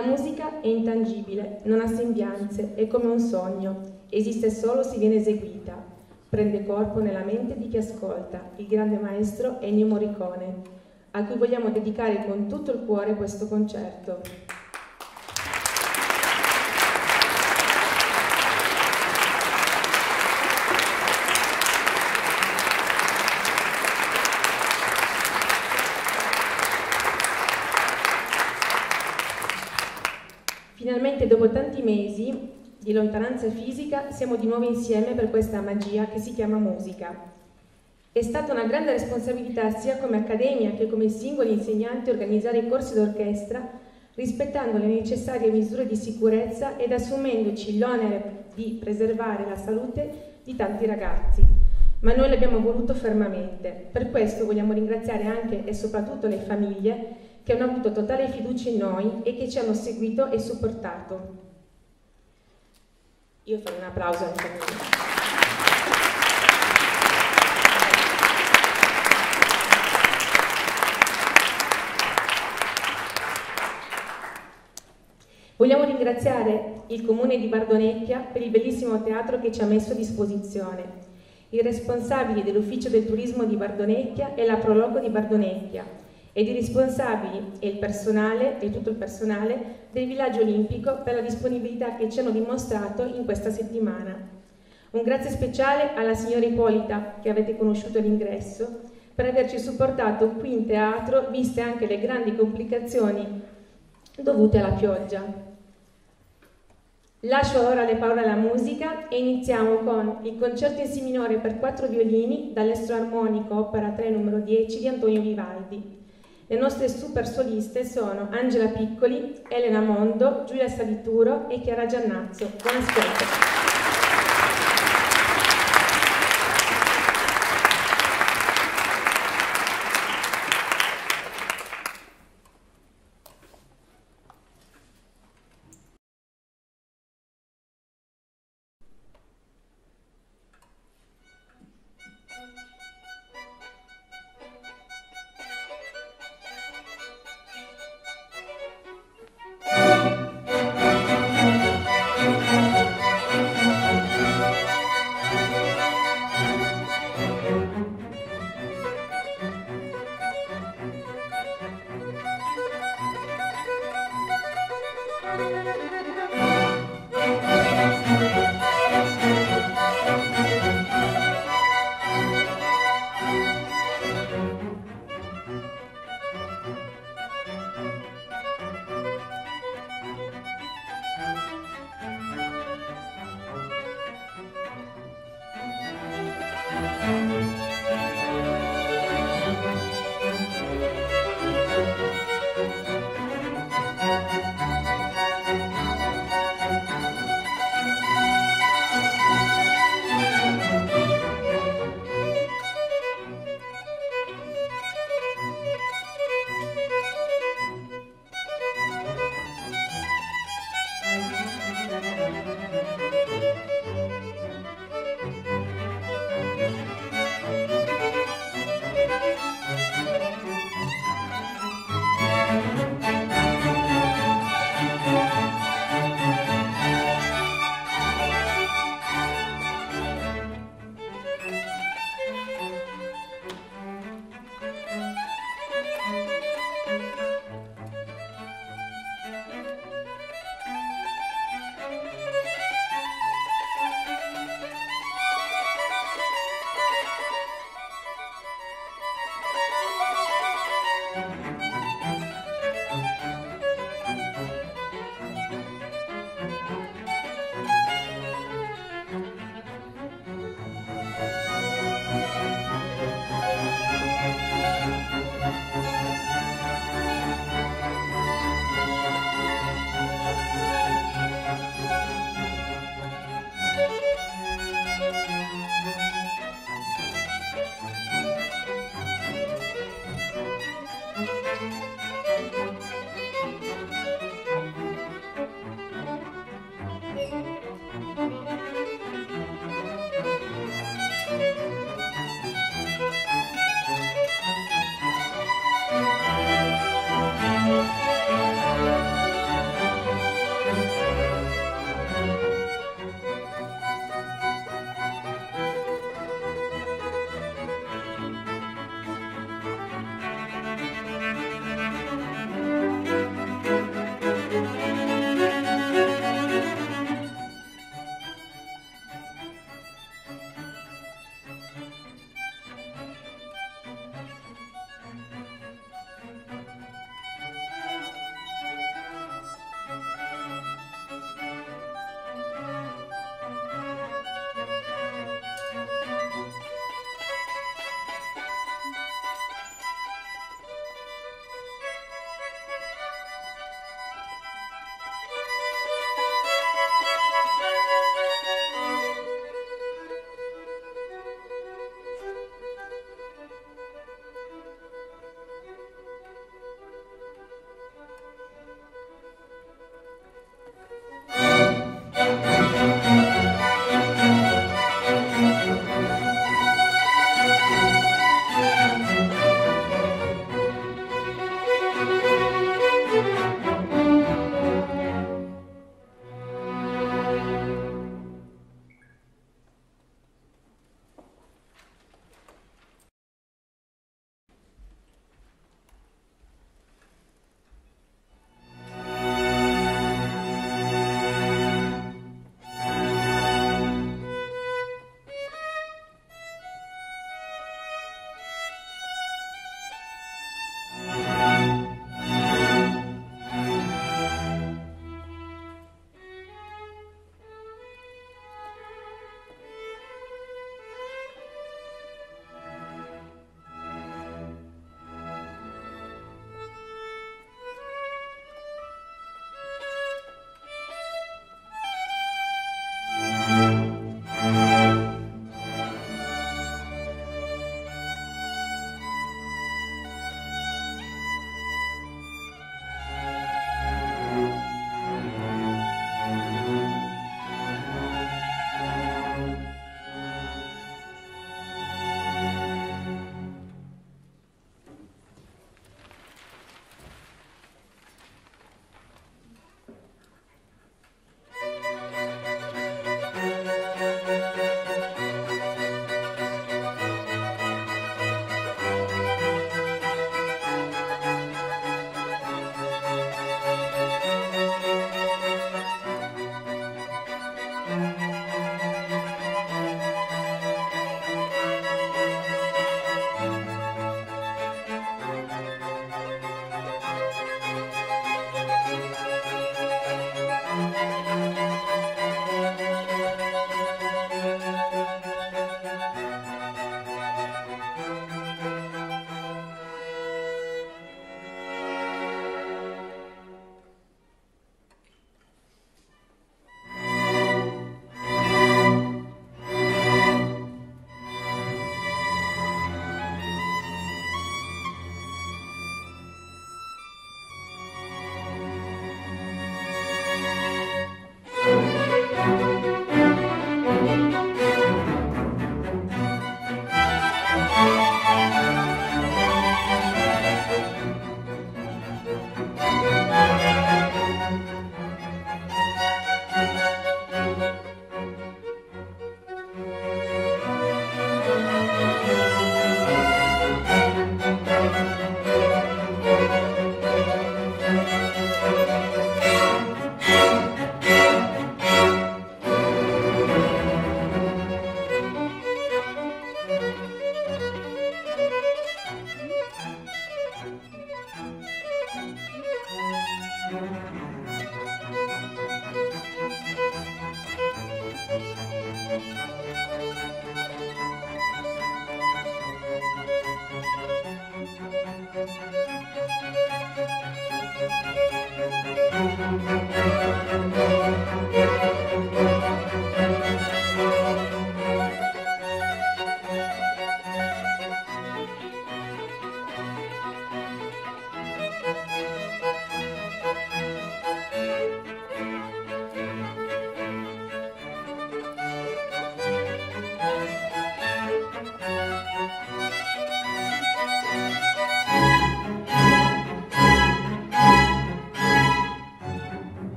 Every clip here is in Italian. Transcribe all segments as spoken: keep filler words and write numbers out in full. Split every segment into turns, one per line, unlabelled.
La musica è intangibile, non ha sembianze, è come un sogno, esiste solo se viene eseguita. Prende corpo nella mente di chi ascolta, il grande maestro Ennio Morricone, a cui vogliamo dedicare con tutto il cuore questo concerto. Finalmente, dopo tanti mesi di lontananza fisica, siamo di nuovo insieme per questa magia che si chiama musica. È stata una grande responsabilità sia come accademia che come singoli insegnanti organizzare i corsi d'orchestra, rispettando le necessarie misure di sicurezza ed assumendoci l'onere di preservare la salute di tanti ragazzi. Ma noi l'abbiamo voluto fermamente. Per questo vogliamo ringraziare anche e soprattutto le famiglie che hanno avuto totale fiducia in noi e che ci hanno seguito e supportato. Io farò un applauso alle famiglie. Vogliamo ringraziare il Comune di Bardonecchia per il bellissimo teatro che ci ha messo a disposizione, i responsabili dell'Ufficio del Turismo di Bardonecchia e la Proloco di Bardonecchia, ed i responsabili e il personale, e tutto il personale del Villaggio Olimpico per la disponibilità che ci hanno dimostrato in questa settimana. Un grazie speciale alla signora Ippolita, che avete conosciuto all'ingresso, per averci supportato qui in teatro, viste anche le grandi complicazioni dovute alla pioggia. Lascio ora le parole alla musica e iniziamo con il concerto in si minore per quattro violini dall'Estro Armonico, opera tre numero dieci di Antonio Vivaldi. Le nostre super soliste sono Angela Piccoli, Elena Mondo, Giulia Salituro e Chiara Giannazzo. Buon ascolto.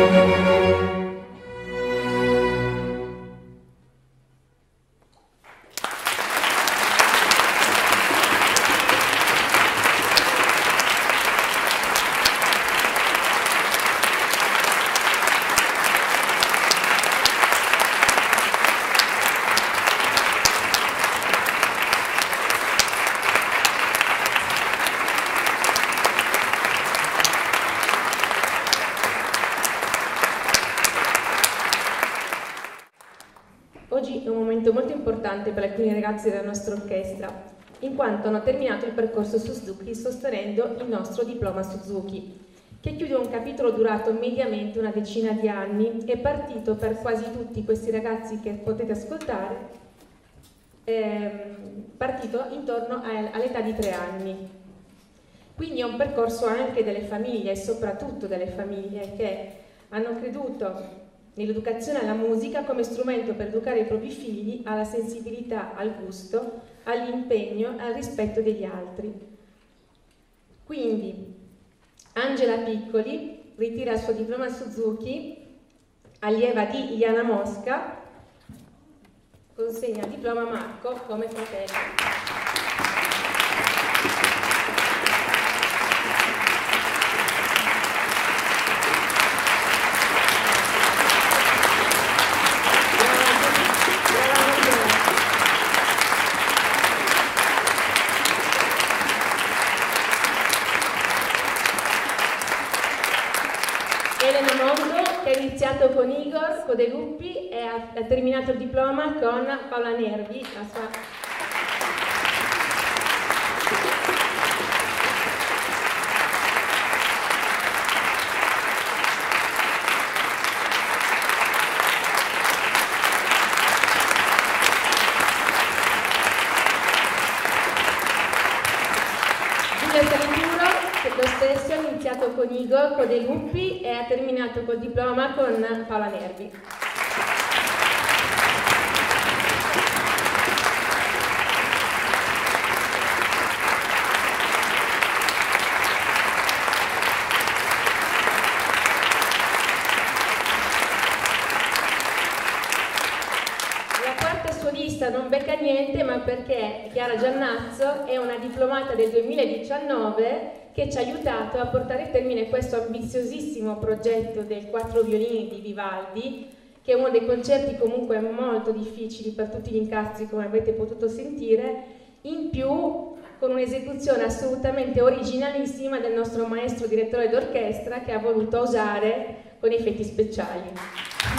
Oggi è un momento molto importante per alcuni ragazzi della nostra orchestra, in quanto hanno terminato il percorso Suzuki sostenendo il nostro diploma Suzuki, che chiude un capitolo durato mediamente una decina di anni e partito per quasi tutti questi ragazzi che potete ascoltare, ehm, partito intorno all'età di tre anni. Quindi è un percorso anche delle famiglie e soprattutto delle famiglie che hanno creduto nell'educazione alla musica come strumento per educare i propri figli alla sensibilità, al gusto, all'impegno e al rispetto degli altri. Quindi Angela Piccoli ritira il suo diploma Suzuki, allieva di Iliana Mosca, consegna il diploma a Marco come fratello. Elena Mondo, che ha iniziato con Igor Codeluppi e ha, ha terminato il diploma con Paola Nervi, la sua... Giulia Salenturo, che lo stesso ha iniziato con Igor Codeluppi e ha terminato col diploma con Paola Nervi. Solista non becca niente, ma perché Chiara Giannazzo è una diplomata del duemiladiciannove che ci ha aiutato a portare a termine questo ambiziosissimo progetto del quattro violini di Vivaldi, che è uno dei concerti comunque molto difficili per tutti gli incastri, come avete potuto sentire, in più con un'esecuzione assolutamente originalissima del nostro maestro direttore d'orchestra, che ha voluto osare con effetti speciali.